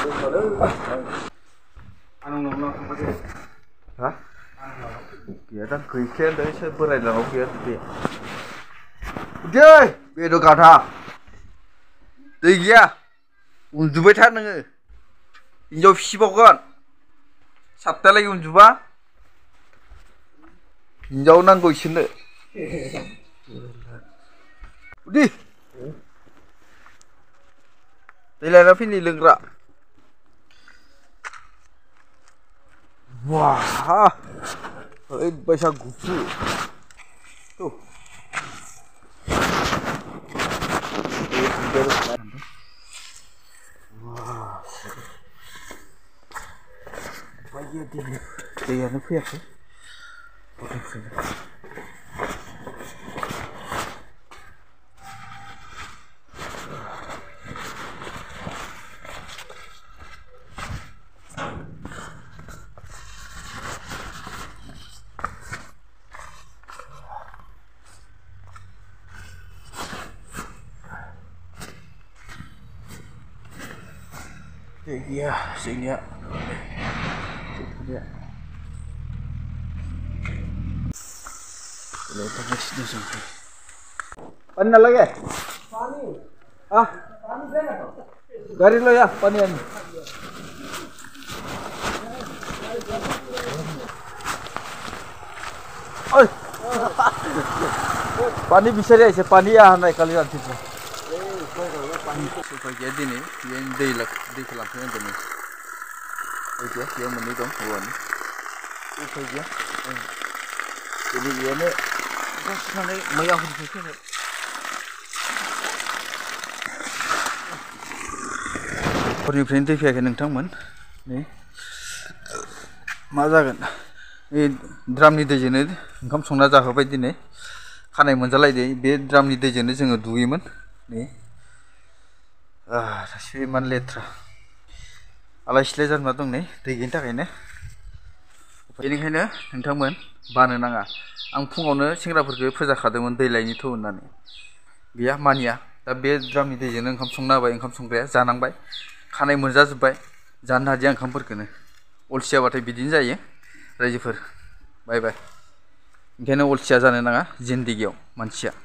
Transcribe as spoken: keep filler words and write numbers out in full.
Hả? Kìa đang cười khen đấy, sao bữa này là nó kìa kìa. Chơi, bây giờ cả thà. Đi kìa. 운주배 타는 거. 인조 십억 원. 삽달라기 운주봐. 인조 난거 있었네. Đi. Đây là nó phim lưng rạ. Wow. Ơi bây giờ cú phụ. Tu. Wow. Bây giờ đi. Đây là nó phết đấy. Iya, sini ya. Lihat di sini sampai. Pani lagi? Pani. Ah, pani berapa? Gari lo ya, pani ini. Oi. Pani bisa dia, se pani ya naik kali nanti. Supaya jadi nih, yang day lak, day kelampian demi. Oke, yang menikam kawan. Supaya, jadi ini, kan sekarang maya hujan sini. Perniagaan itu kayak neng tangman, nih, mazakan, ini drum ni dejen ini, engkau songna jaga bayi nih, karena menjalai deh, be drum ni dejen ini jangan dui man, nih. Ah, rasanya man letra. Alai selejan matung nih, tiga intak ini. Ini kayaknya, nentangman, bana nanga. Ang pungono singrapurke perza kademun daylaini to honnani. Biya mania, दा बे द्रामनि दैजोंनो ओंखाम संना होबाय, ओंखाम संग्राया जानांबाय, खानाय मोनजाजोब्बाय, जानो हादिया ओंखामफोरखौनो। अलसियाबाथाय बिदिनो जायो रायजोफोर। बाय बाय। ओंखायनो अलसिया जानो नाङा जिन्दगियाव मानसिया।